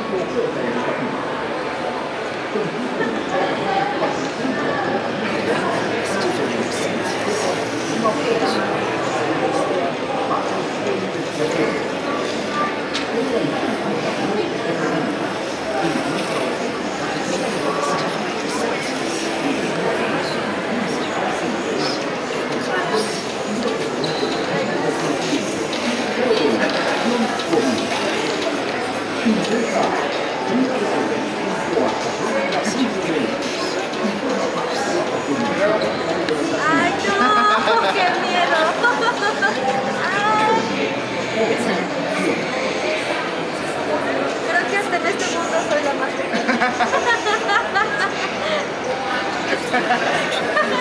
¡Ay, no! ¡Qué miedo! Creo que hasta en este mundo soy la más pequeña.